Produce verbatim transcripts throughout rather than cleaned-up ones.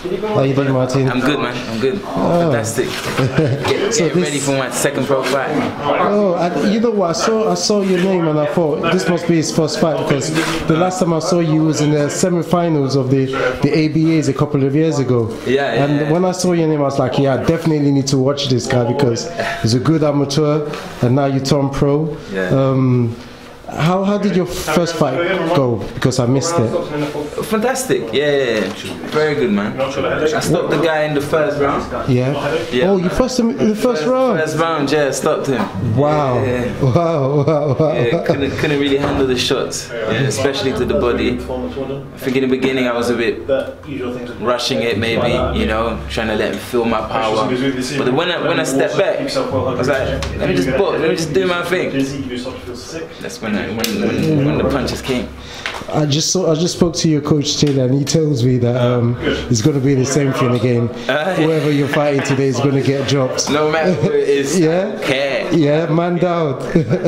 How you doing, Martin? I'm good, man. I'm good. Oh. Fantastic. Get, so get this... ready for my second pro fight. Oh, I, you know what? I saw I saw your name and I thought this must be his first fight, because the last time I saw you was in the semi-finals of the the A B As a couple of years ago. Yeah. yeah and yeah. when I saw your name, I was like, yeah, I definitely need to watch this guy because he's a good amateur, and now you turn pro. Yeah. Um, How how did your first fight go? Because I missed it. Fantastic, yeah, yeah, yeah. Very good, man. I stopped the guy in the first round. Yeah. yeah. Oh, you first him in the first, first round. First round, yeah, stopped him. Wow. Yeah. Wow, wow, wow. Yeah, couldn't couldn't really handle the shots, yeah, especially to the body. I think in the beginning I was a bit rushing it, maybe, you know, trying to let him feel my power. But when I when I stepped back, I was like, let me just box, let me just do my thing. That's when. When, when, when the punches came. I just saw, I just spoke to your coach Taylor, and he tells me that um, it's going to be the same thing again. Uh, Whoever you're fighting today is going to get dropped. No matter who it is. Yeah. Okay. Yeah, man down.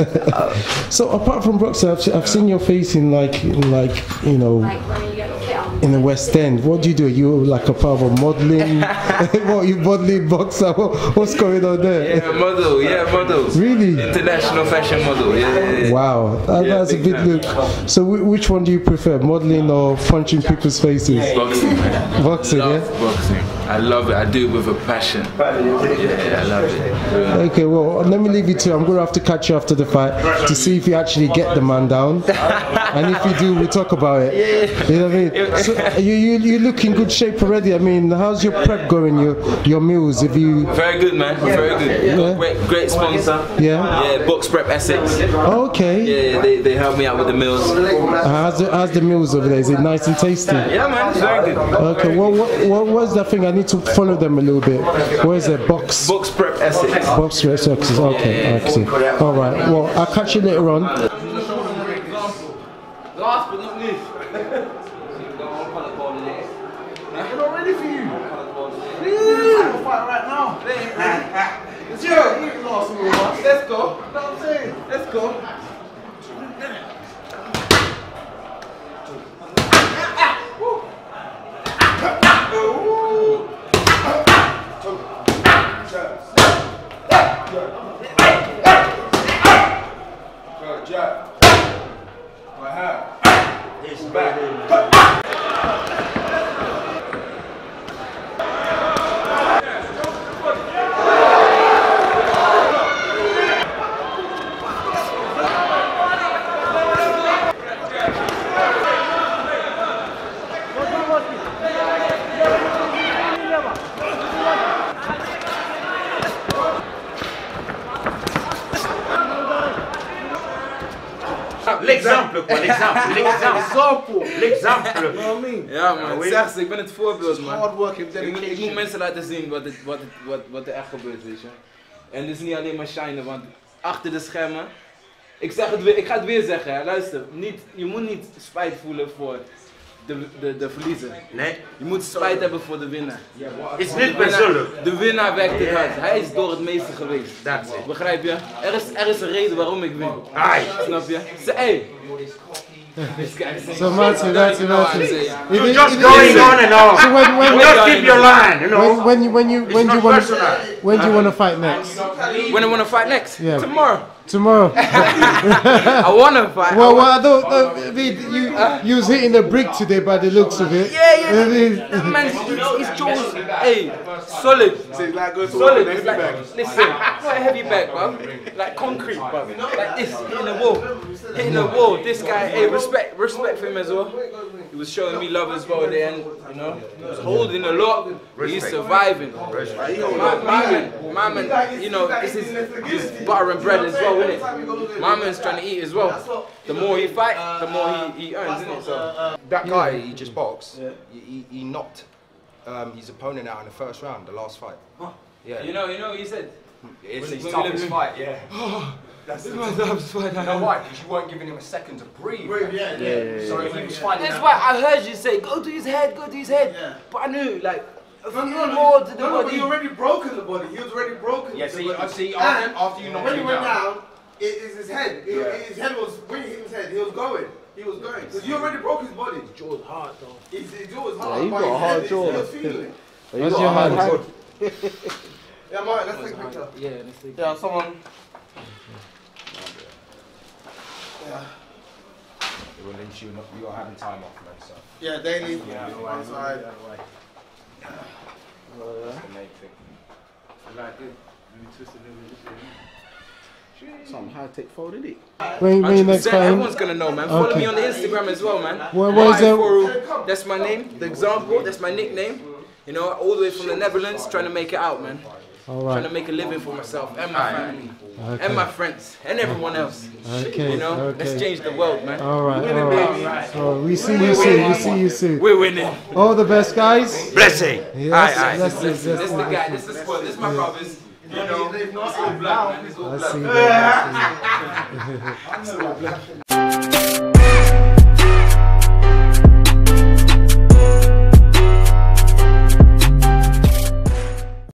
So apart from boxing, I've, I've seen your face in like, in like you know, in the West End. What do you do? You like a part of modelling? What, you modelling boxer? What, what's going on there? Yeah, model. Yeah, model. Really? International fashion model. Yeah. yeah, yeah. Wow, that, yeah, that's a big look. So which one do you prefer, modelling or punching people's faces? Boxing, man. Boxing, love yeah? Boxing. I love it. I do it with a passion. Yeah, yeah, I love it. Yeah. Okay, well, let me leave you to. I'm going to have to catch you after the fight to see if you actually get the man down. And if you do, we'll talk about it. Yeah. You know what I mean? So you, you, you look in good shape already. I mean, how's your prep going, your your meals? If you Very good, man. Very good. Yeah. Great, great sponsor. Yeah? Yeah, Box Prep Essex. Oh, okay. Yeah, they, they help me out with the meals. Uh, how's, the, how's the meals over there? Is it nice and tasty? Yeah, man, it's very good. Okay, well, what, what was that thing? I need to follow them a little bit. Where is it? Box? Box Prep Essex. Box Prep Essex. Okay, I see. All right. Well, I'll catch you later on. Last but not least. We're not ready for you. We'll fight right now. Let's go. Let's go. You know what I'm saying? Let's go. It's back. L'exemple quoi, l'exemple, l'exemple, l'exemple. You know what I mean? Ja man, zeg ze, ik ben het voorbeeld man. Hard work and Ik moet, ik dedication. moet mensen laten zien wat, het, wat, het, wat, wat er echt gebeurt, weet je. En het is niet alleen maar shinen, want achter de schermen. Ik, zeg het weer, ik ga het weer zeggen, hè. Luister, niet, je moet niet spijt voelen voor de, de, de verliezer. Nee. Je moet spijt hebben voor de winnaar. Is niet persoonlijk. De winnaar werkt het hard. Hij is door het meeste geweest. That's it. Begrijp je? Er is, er is een reden waarom ik win. Ai. Snap je? Ze, hey. So Martin, Martin, Martin. You're just going on and on. So when, when, You just keep your line, you know. When, when you when you when do you want to when do you want to fight next? When I want to fight next? Yeah. Tomorrow. Tomorrow. I want to fight. Well, well, I don't. Uh, you you was hitting the brick today by the looks of it. Yeah, yeah. That man, his jaws, hey, solid. Solid. It's like, listen, not a heavy bag, bro. Like concrete, bro. Like this, hitting the wall, hitting the wall. This guy, hey, respect, respect for him as well. He was showing me love as well there, and you know, he was holding a lot. He's surviving. My, my man, my man, you know, this is this butter and bread as well, isn't it? My man's trying to eat as well. The more he fight, the more he, he earns, isn't it? So that guy he just boxed. Yeah. He, he knocked um, his opponent out in the first round, the last fight. Huh? Yeah. You know, you know what he said. It's when, his when toughest fight. Yeah. That's the toughest fight. You know why? Because you weren't giving him a second to breathe. Breathe, yeah, yeah, yeah, yeah. So he was finding. That's why I heard you say, go to his head, go to his head. Yeah. But I knew, like, a few no, no, more to the no, body. No, he already broken the body. He was already broken. Yeah, see, I see after, after you knocked when him he went down. down, it is his head. It, Yeah. His head was, when he hit his head, he was going. he was going. Because you already broke his body. His jaw's hard though. His, his jaw was hard. Yeah, you got a hard jaw. He was feeling it. What's your hand? Yeah, Mark, let's take a picture. Yeah, let's take Yeah, someone. Yeah. Well, then you you're having time off, man. So Yeah, daily. yeah, One side. that's the main thing. Some high tech phone, isn't it? When, when next time? Everyone's gonna know, man. Follow Okay. me on the Instagram as well, man. What- what is it? Maifuru, that's my name. The example, that's my nickname. You know, all the way from the Netherlands, trying to make it out, man. All Trying to right. make a living for myself and my family, Okay. and my friends, and everyone else. Okay. You know, Okay. let's change the world, man. All right. Winning, All baby. right. So we see you soon. We see you soon. We're winning. All the best, guys. Blessing. Yes, Aye, aye. that's it, This that's is it, the guy. that's This is the squad. This is my brothers. You know, it's all black, man. It's all I black. see that. I see that.